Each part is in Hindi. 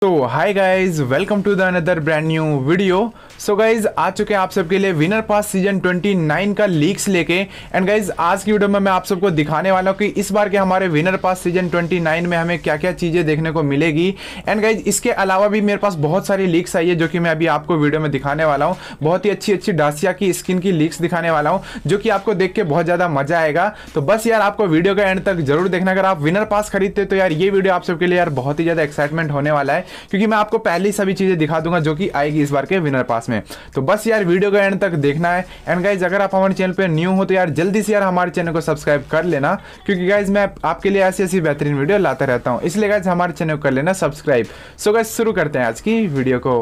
तो hi guys, welcome to the another brand new video. So guys आ चुके हैं आप सबके लिए विनर पास सीजन 29 का लीक्स लेके। एंड गाइज आज की वीडियो में मैं आप सबको दिखाने वाला हूँ कि इस बार के हमारे विनर पास सीजन 29 में हमें क्या क्या चीज़ें देखने को मिलेगी। एंड गाइज इसके अलावा भी मेरे पास बहुत सारी लीक्स आई है जो कि मैं अभी आपको वीडियो में दिखाने वाला हूँ। बहुत ही अच्छी अच्छी डासिया की स्किन की लीक्स दिखाने वाला हूँ जो कि आपको देख के बहुत ज़्यादा मजा आएगा। तो बस यार आपको वीडियो का एंड तक जरूर देखना। अगर आप विनर पास खरीदते तो यार ये वीडियो आप सबके लिए यार बहुत ही ज़्यादा एक्साइटमेंट होने वाला है, क्योंकि मैं आपको पहले ही सभी चीजें दिखा दूंगा जो कि आएगी इस बार के विनर पास में। तो बस यार वीडियो का एंड तक देखना है। एंड गाइज अगर आप हमारे चैनल पे न्यू हो तो यार जल्दी से यार हमारे चैनल को सब्सक्राइब कर लेना, क्योंकि गाइज मैं आपके लिए ऐसी ऐसी बेहतरीन वीडियो लाता रहता हूँ। इसलिए गाइज हमारे चैनल को कर लेना सब्सक्राइब। सो गाइज शुरू करते हैं आज की वीडियो को।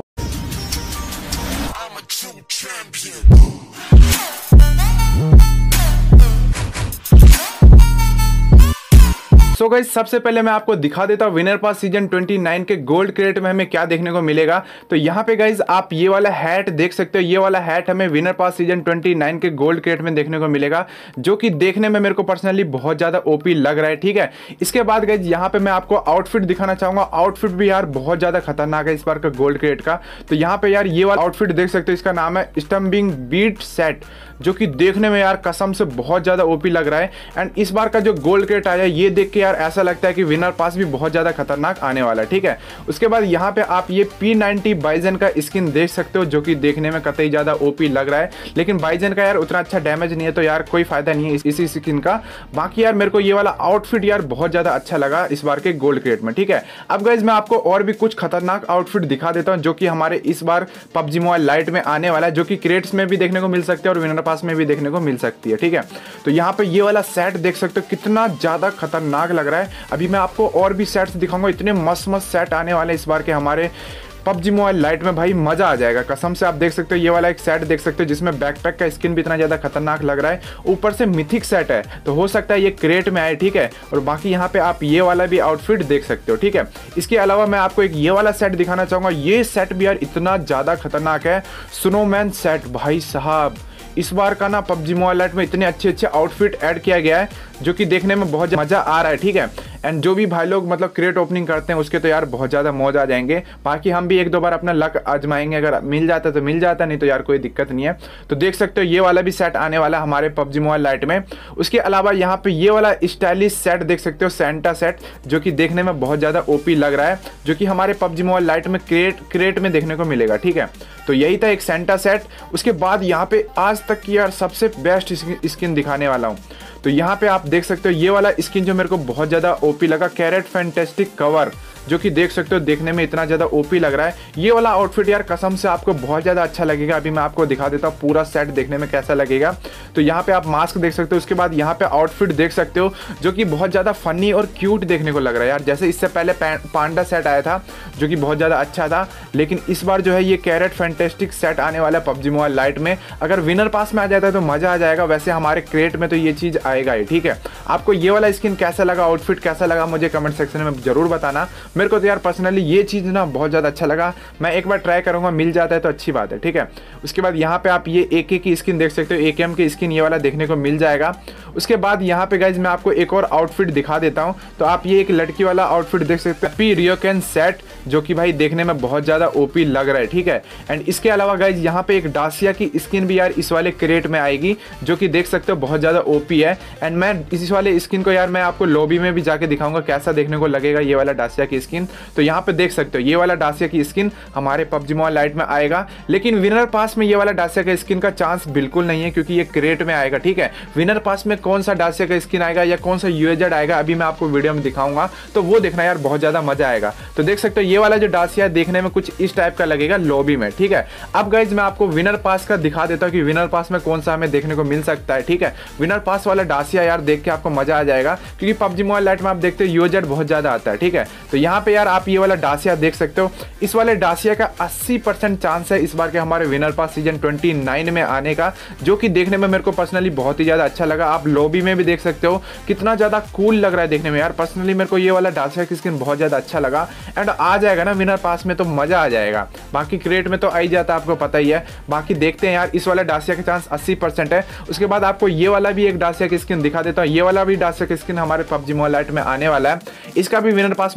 सो गाइस सबसे पहले मैं आपको दिखा देता हूँ विनर पास सीजन 29 के गोल्ड क्रेट में हमें क्या देखने को मिलेगा। तो यहाँ पे गाइस आप ये वाला हैट देख सकते हो। ये वाला हैट हमें विनर पास सीजन 29 के गोल्ड क्रेट में देखने को मिलेगा, जो कि देखने में मेरे को पर्सनली बहुत ज्यादा ओपी लग रहा है। ठीक है, इसके बाद गाइस यहाँ पे मैं आपको आउटफिट दिखाना चाहूंगा। आउटफिट भी यार बहुत ज्यादा खतरनाक है इस बार का गोल्ड क्रेट का। तो यहाँ पे यार ये वाला आउटफिट देख सकते हो, इसका नाम है स्टम्बिंग बीट सेट, जो कि देखने में यार कसम से बहुत ज्यादा ओपी लग रहा है। एंड इस बार का जो गोल्ड क्रेट आया ये देख के यार ऐसा लगता है कि विनर पास भी बहुत ज्यादा खतरनाक आने वाला है। ठीक है, उसके बाद यहाँ पे आप ये P90 बाइजन का स्किन देख सकते हो, जो कि देखने में कतई ज्यादा ओपी लग रहा है, लेकिन बाइजन का यार उतना अच्छा डैमेज नहीं है, तो यार कोई फायदा नहीं है इसी स्किन का। बाकी यार मेरे को ये वाला आउटफिट यार बहुत ज्यादा अच्छा लगा इस बार के गोल्ड क्रेट में। ठीक है, अब गाइज मैं आपको और भी कुछ खतरनाक आउटफिट दिखा देता हूँ जो कि हमारे इस बार PUBG मोबाइल लाइट में आने वाला है, जो कि क्रेट्स में भी देखने को मिल सकते हैं और विनर पास में भी देखने को मिल सकती है। ठीक है, तो यहाँ पे ये वाला सेट देख सकते हो कितना ज्यादा खतरनाक लग रहा है। अभी मैं आपको और भी सेट्स दिखाऊंगा, इतने मस्त मस्त सेट आने वाले इस बार के हमारे PUBG मोबाइल लाइट में। भाई मजा आ जाएगा कसम से। आप देख सकते हो ये वाला एक सेट देख सकते हो जिसमें बैकपैक का स्किन भी इतना ज्यादा खतरनाक लग रहा है, ऊपर से मिथिक सेट है, तो हो सकता है ये क्रेट में आए। ठीक है, और बाकी यहाँ पे आप ये वाला भी आउटफिट देख सकते हो। ठीक है, इसके अलावा मैं आपको एक ये वाला सेट दिखाना चाहूंगा। ये सेट भी यार इतना ज्यादा खतरनाक है, स्नोमैन सेट। भाई साहब इस बार का ना PUBG मोबाइल लाइट में इतने अच्छे अच्छे आउटफिट ऐड किया गया है जो कि देखने में बहुत मजा आ रहा है। ठीक है, एंड जो भी भाई लोग मतलब क्रेट ओपनिंग करते हैं उसके तो यार बहुत ज़्यादा मौज आ जाएंगे। बाकी हम भी एक दो बार अपना लक आजमाएंगे, अगर मिल जाता तो मिल जाता, नहीं तो यार कोई दिक्कत नहीं है। तो देख सकते हो ये वाला भी सेट आने वाला है हमारे PUBG मोबाइल लाइट में। उसके अलावा यहाँ पे ये वाला स्टाइलिश सेट देख सकते हो, सेंटा सेट, जो कि देखने में बहुत ज़्यादा ओपी लग रहा है, जो कि हमारे PUBG मोबाइल लाइट में क्रेट में देखने को मिलेगा। ठीक है, तो यही था एक सेंटा सेट। उसके बाद यहाँ पे आज तक की यार सबसे बेस्ट स्किन दिखाने वाला हूँ। तो यहाँ पे आप देख सकते हो ये वाला स्किन जो मेरे को बहुत ज़्यादा ओपी लगा, कैरेट फैंटेस्टिक कवर, जो कि देख सकते हो देखने में इतना ज़्यादा ओपी लग रहा है। ये वाला आउटफिट यार कसम से आपको बहुत ज़्यादा अच्छा लगेगा। अभी मैं आपको दिखा देता हूँ पूरा सेट देखने में कैसा लगेगा। तो यहाँ पे आप मास्क देख सकते हो, उसके बाद यहाँ पे आउटफिट देख सकते हो जो कि बहुत ज़्यादा फनी और क्यूट देखने को लग रहा है यार। जैसे इससे पहले पांडा सेट आया था जो कि बहुत ज़्यादा अच्छा था, लेकिन इस बार जो है ये कैरेट फैंटेस्टिक सेट आने वाला है PUBG मोबाइल लाइट में। अगर विनर पास में आ जाता है तो मज़ा आ जाएगा, वैसे हमारे क्रेट में तो ये चीज़ आएगा ही। ठीक है, आपको ये वाला स्किन कैसा लगा, आउटफिट कैसा लगा, मुझे कमेंट सेक्शन में जरूर बताना। मेरे को तो यार पर्सनली ये चीज़ ना बहुत ज़्यादा अच्छा लगा, मैं एक बार ट्राई करूंगा, मिल जाता है तो अच्छी बात है। ठीक है, उसके बाद यहाँ पे आप ये AK की स्किन देख सकते हो, AKM की स्किन ये वाला देखने को मिल जाएगा। उसके बाद यहाँ पे गाइज मैं आपको एक और आउटफिट दिखा देता हूँ। तो आप ये एक लड़की वाला आउटफिट देख सकते हो, पी रियोकेन सेट, जो कि भाई देखने में बहुत ज़्यादा ओपी लग रहा है। ठीक है, एंड इसके अलावा गाइज यहाँ पे एक डासिया की स्किन भी यार इस वाले क्रेट में आएगी, जो कि देख सकते हो बहुत ज़्यादा ओपी है। एंड मैं इस वाले स्किन को यार मैं आपको लॉबी में भी जाके दिखाऊंगा कैसा देखने को लगेगा ये वाला डासिया की स्किन। तो यहाँ पे देख सकते हो ये वाला डासिया की स्किन हमारे PUBG मोबाइल लाइट में आएगा, लेकिन विनर पास में ये वाला डासिया का स्किन का चांस बिल्कुल नहीं है, क्योंकि ये क्रेट में आएगा। ठीक है, विनर पास में कौन सा डासिया का स्किन आएगा या कौन सा UAZ आएगा अभी मैं आपको वीडियो में दिखाऊंगा, तो वो देखना यार बहुत ज्यादा मजा आएगा। तो देख सकते हो ये वाला जो डासिया देखने में कुछ इस टाइप का लगेगा लॉबी में। ठीक है, अब गाइज मैं आपको विनर पास का दिखा देता हूँ कि विनर पास में कौन सा हमें देखने को मिल सकता है। ठीक है, विनर पास वाला डासिया यार देख के आपको मजा आ जाएगा, क्योंकि PUBG मोबाइल लाइट में आप देखते हो UAZ बहुत ज्यादा आता है। ठीक है, तो यहाँ पे यार आप ये वाला डासिया देख सकते हो। इस वाले डासिया का 80% चांस है इस बार के हमारे विनर पास सीजन 29 में आने का, जो कि देखने में मेरे को पर्सनली बहुत ही ज्यादा अच्छा लगा। आप लॉबी में भी देख सकते हो कितना ज्यादा कूल लग रहा है देखने में यार। पर्सनली मेरे को ये वाला डासिया की स्किन बहुत ज्यादा अच्छा लगा, एंड आ जाएगा ना विनर पास में तो मजा आ जाएगा। बाकी क्रेट में तो आ ही जाता है, आपको पता ही है। बाकी देखते हैं यार, इस वाला डासिया का चांस 80% है। उसके बाद आपको ये वाला भी एक डासिया की स्किन दिखा देता हूँ। ये वाला भी डासिया की स्किन हमारे PUBG मोबाइल लाइट में आने वाला है, इसका भी विनर पास में आने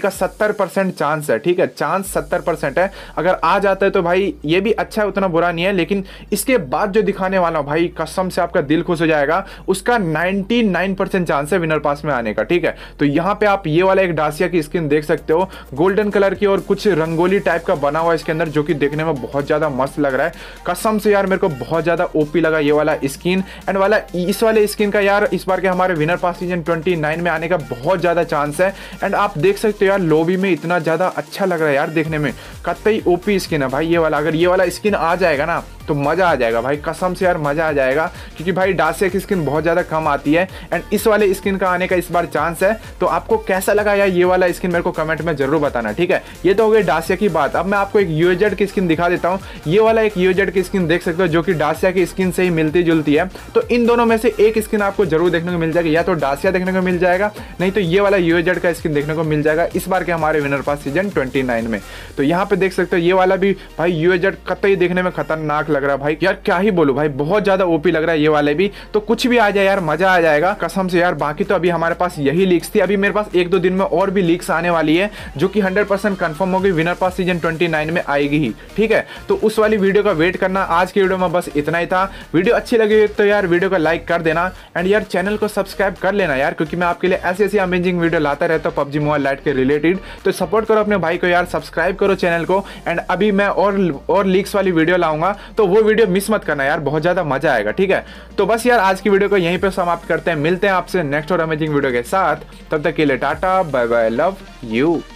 का 70% चांस है, ठीक है, चांस 70% है। अगर आ जाता है तो भाई ये भी अच्छा है, उतना बुरा नहीं है, लेकिन इसके बाद जो दिखाने वाला हूं भाई कसम से आपका दिल खुश हो जाएगा, उसका 99% चांस है विनर पास में आने का, ठीक है। तो यहाँ पे आप ये वाला एक डासिया की स्किन देख सकते हो, गोल्डन कलर की और कुछ रंगोली टाइप का बना हुआ इसके अंदर, जो कि देखने में बहुत ज्यादा मस्त लग रहा है। कसम से यार मेरे को बहुत ज्यादा ओपी लगा ये वाला स्किन। एंड वाला इस वाले स्किन का यार इस बार के हमारे विनर पास सीजन 29 में आने का बहुत ज्यादा चांस है। एंड आप देख सकते हो यार लॉबी में इतना ज्यादा अच्छा लग रहा है यार देखने में, कतई ओपी स्किन है भाई ये वाला। अगर ये वाला स्किन आ जाएगा ना तो मजा आ जाएगा भाई, कसम से यार मजा आ जाएगा, क्योंकि भाई डासिया की स्किन बहुत ज्यादा कम आती है। एंड इस वाले स्किन का आने का इस बार चांस है। तो आपको कैसा लगा यार ये वाला स्किन मेरे को कमेंट में जरूर बताना, ठीक है। ये तो हो गई डासिया की बात। अब मैं आपको एक यूएजेड की स्किन दिखा देता हूँ। ये वाला एक यूएजेड की स्किन देख सकते हो जो कि डासिया की स्किन से ही मिलती जुलती है। तो इन दोनों में से एक स्किन आपको जरूर देखने को मिल जाएगी, या तो डासिया देखने को मिल जाएगा, नहीं तो ये वाला यूएजेड का स्किन देखने को मिल जाएगा इस बार के हमारे विनर पास सीजन 29 में। तो यहाँ पे देख सकते हो ये वाला भी भाई यूएजेड कतई देखने में खतरनाक लग रहा है भाई, यार क्या ही बोलूं भाई, बहुत ज्यादा ओपी लग रहा है ये वाले भी। तो कुछ भी आ जाए यार मजा आ जाएगा कसम से यार। बाकी तो अभी हमारे पास यही लीक्स थी, अभी मेरे पास 1-2 दिन में और भी लीक्स आने वाली है जो कि 100% कंफर्म होगी, विनर पास सीजन 29 में आएगी ही, ठीक है। तो उस वाली वीडियो का वेट करना। आज की वीडियो में बस इतना ही था। वीडियो अच्छी लगी तो यार वीडियो को लाइक कर देना, एंड यार चैनल को सब्सक्राइब कर लेना यार, क्योंकि मैं आपके लिए ऐसी अमेजिंग वीडियो लाता रहता हूँ पबजी मोबाइल लाइट के रिलेटेड। तो सपोर्ट करो अपने भाई को यार, सब्सक्राइब करो चैनल को। एंड अभी मैं और लीक्स वाली वीडियो लाऊंगा, तो वो वीडियो मिस मत करना यार, बहुत ज्यादा मजा आएगा, ठीक है। तो बस यार आज की वीडियो को यहीं पे समाप्त करते हैं, मिलते हैं आपसे नेक्स्ट और अमेजिंग वीडियो के साथ। तब तक के लिए tata bye bye, love you.